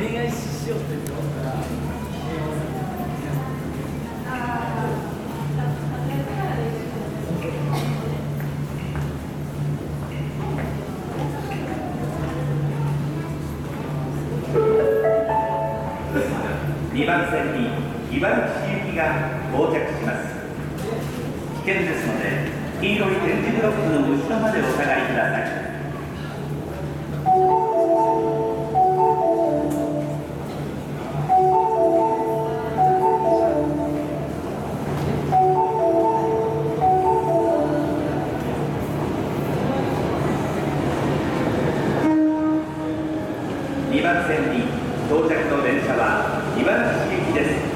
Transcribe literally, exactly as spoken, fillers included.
恋愛しようって言ってますから。 にばん線に茨城市行きが到着します。危険ですので、黄色い点字ブロックの後ろまでお下がりください。にばん線に到着の電車は茨城市行きです。